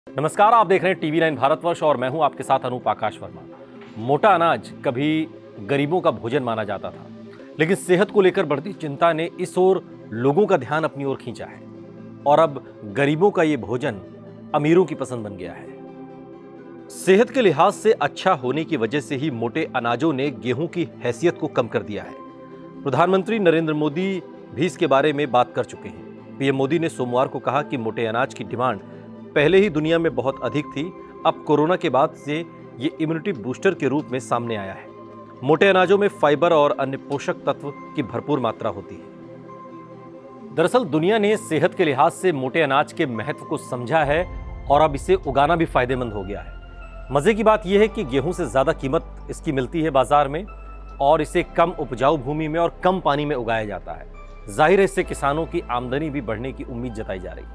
नमस्कार, आप देख रहे हैं टीवी 9 भारतवर्ष और मैं हूं आपके साथ अनूप आकाश वर्मा। मोटा अनाज कभी गरीबों का भोजन माना जाता था, लेकिन सेहत को लेकर बढ़ती चिंता ने इस ओर लोगों का ध्यान अपनी ओर खींचा है और अब गरीबों का ये भोजन अमीरों की पसंद बन गया है। सेहत के लिहाज से अच्छा होने की वजह से ही मोटे अनाजों ने गेहूं की हैसियत को कम कर दिया है। प्रधानमंत्री नरेंद्र मोदी भी इसके बारे में बात कर चुके हैं। पीएम मोदी ने सोमवार को कहा कि मोटे अनाज की डिमांड पहले ही दुनिया में बहुत अधिक थी, अब कोरोना के बाद से ये इम्यूनिटी बूस्टर के रूप में सामने आया है। मोटे अनाजों में फाइबर और अन्य पोषक तत्व की भरपूर मात्रा होती है। दरअसल दुनिया ने सेहत के लिहाज से मोटे अनाज के महत्व को समझा है और अब इसे उगाना भी फायदेमंद हो गया है। मजे की बात यह है कि गेहूं से ज्यादा कीमत इसकी मिलती है बाजार में और इसे कम उपजाऊ भूमि में और कम पानी में उगाया जाता है। जाहिर है इससे किसानों की आमदनी भी बढ़ने की उम्मीद जताई जा रही है।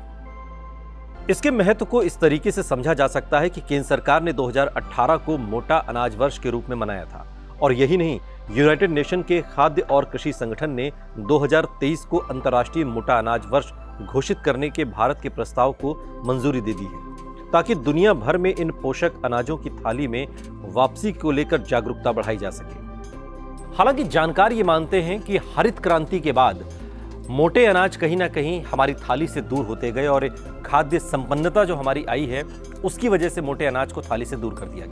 इसके महत्व को इस तरीके से समझा जा सकता है कि केंद्र सरकार ने 2018 को मोटा अनाज वर्ष के रूप में मनाया था और यही नहीं, यूनाइटेड नेशन के खाद्य और कृषि संगठन ने 2023 को अंतर्राष्ट्रीय मोटा अनाज वर्ष घोषित करने के भारत के प्रस्ताव को मंजूरी दे दी है ताकि दुनिया भर में इन पोषक अनाजों की थाली में वापसी को लेकर जागरूकता बढ़ाई जा सके। हालांकि जानकार ये मानते हैं कि हरित क्रांति के बाद मोटे अनाज कहीं ना कहीं हमारी थाली से दूर होते गए और खाद्य संपन्नता जो हमारी आई है उसकी वजह से मोटे अनाज को थाली से दूर कर दिया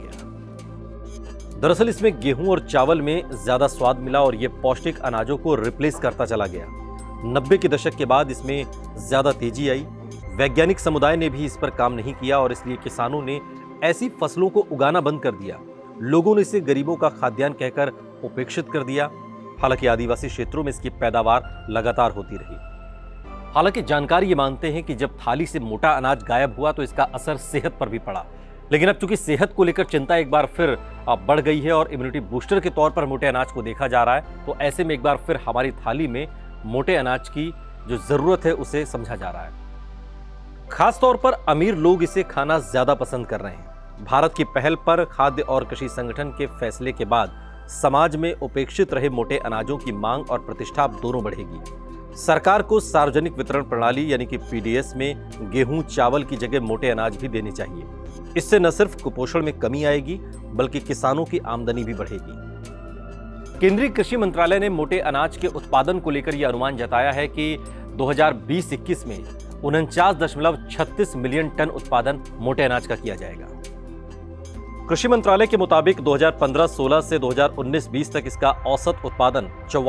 गया। दरअसल इसमें गेहूं और चावल में ज्यादा स्वाद मिला और यह पौष्टिक अनाजों को रिप्लेस करता चला गया। 90 के दशक के बाद इसमें ज्यादा तेजी आई। वैज्ञानिक समुदाय ने भी इस पर काम नहीं किया और इसलिए किसानों ने ऐसी फसलों को उगाना बंद कर दिया। लोगों ने इसे गरीबों का खाद्यान्न कहकर उपेक्षित कर दिया। हालांकि आदिवासी क्षेत्रों में इसकी पैदावार लगातार होती रही। हालांकि जानकार ये मानते हैं कि जब थाली से मोटा अनाज गायब हुआ तो इसका असर सेहत पर भी पड़ा, लेकिन अब चूंकि सेहत को लेकर चिंता एक बार फिर बढ़ गई है और इम्यूनिटी बूस्टर के तौर पर मोटे अनाज को देखा जा रहा है, तो ऐसे में एक बार फिर हमारी थाली में मोटे अनाज की जो जरूरत है उसे समझा जा रहा है। खासतौर पर अमीर लोग इसे खाना ज्यादा पसंद कर रहे हैं। भारत की पहल पर खाद्य और कृषि संगठन के फैसले के बाद समाज में उपेक्षित रहे मोटे अनाजों की मांग और प्रतिष्ठा दोनों बढ़ेगी। सरकार को सार्वजनिक वितरण प्रणाली यानी कि पीडीएस में गेहूं चावल की जगह मोटे अनाज भी देने चाहिए। इससे न सिर्फ कुपोषण में कमी आएगी बल्कि किसानों की आमदनी भी बढ़ेगी। केंद्रीय कृषि मंत्रालय ने मोटे अनाज के उत्पादन को लेकर यह अनुमान जताया है कि 2020-21 में 49.36 मिलियन टन उत्पादन मोटे अनाज का किया जाएगा। कृषि मंत्रालय के मुताबिक 2015-16 से 2019-20 तक इसका औसत उत्पादन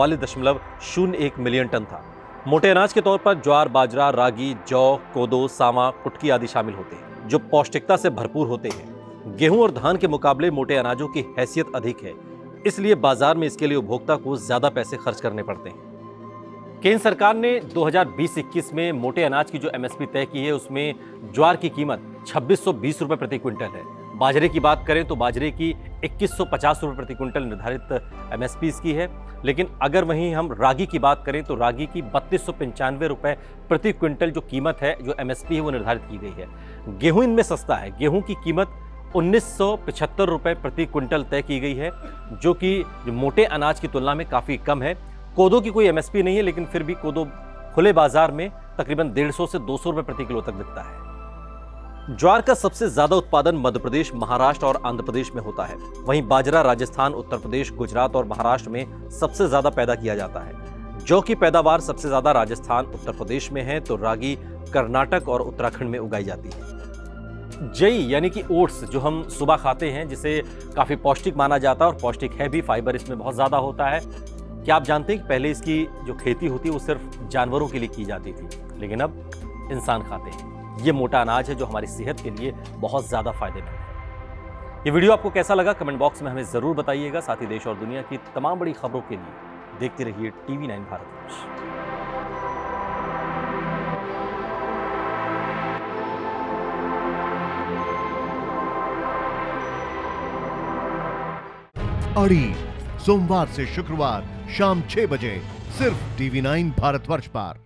44.01 मिलियन टन था। मोटे अनाज के तौर पर ज्वार, बाजरा, रागी, जौ, कोदो, सावा, कुटकी आदि शामिल होते हैं जो पौष्टिकता से भरपूर होते हैं। गेहूं और धान के मुकाबले मोटे अनाजों की हैसियत अधिक है, इसलिए बाजार में इसके लिए उपभोक्ता को ज्यादा पैसे खर्च करने पड़ते हैं। केंद्र सरकार ने 2020-21 में मोटे अनाज की जो एमएसपी तय की है उसमें ज्वार की कीमत 2620 रुपए प्रति क्विंटल है। बाजरे की बात करें तो बाजरे की 2150 रुपए प्रति क्विंटल निर्धारित एमएसपी इसकी है। लेकिन अगर वहीं हम रागी की बात करें तो रागी की 3295 रुपए प्रति क्विंटल जो कीमत है, जो एमएसपी है वो निर्धारित की गई है। गेहूं इनमें सस्ता है। गेहूं की कीमत 1975 रुपए प्रति क्विंटल तय की गई है, जो कि मोटे अनाज की तुलना में काफी कम है। कोदो की कोई एमएसपी नहीं है, लेकिन फिर भी कोदो खुले बाजार में तकरीबन 150 से 200 रुपए प्रति किलो तक बिकता है। ज्वार का सबसे ज्यादा उत्पादन मध्य प्रदेश, महाराष्ट्र और आंध्र प्रदेश में होता है। वहीं बाजरा राजस्थान, उत्तर प्रदेश, गुजरात और महाराष्ट्र में सबसे ज्यादा पैदा किया जाता है। जौ की पैदावार सबसे ज्यादा राजस्थान, उत्तर प्रदेश में है, तो रागी कर्नाटक और उत्तराखंड में उगाई जाती है। जई यानी कि ओट्स जो हम सुबह खाते हैं, जिसे काफी पौष्टिक माना जाता है और पौष्टिक है भी, फाइबर इसमें बहुत ज्यादा होता है। क्या आप जानते हैं कि पहले इसकी जो खेती होती है वो सिर्फ जानवरों के लिए की जाती थी, लेकिन अब इंसान खाते हैं। ये मोटा अनाज है जो हमारी सेहत के लिए बहुत ज्यादा फायदेमंद है। ये वीडियो आपको कैसा लगा कमेंट बॉक्स में हमें जरूर बताइएगा। साथ ही देश और दुनिया की तमाम बड़ी खबरों के लिए देखते रहिए टीवी 9 भारतवर्ष। अड़ी सोमवार से शुक्रवार शाम 6 बजे सिर्फ टीवी 9 भारतवर्ष पर।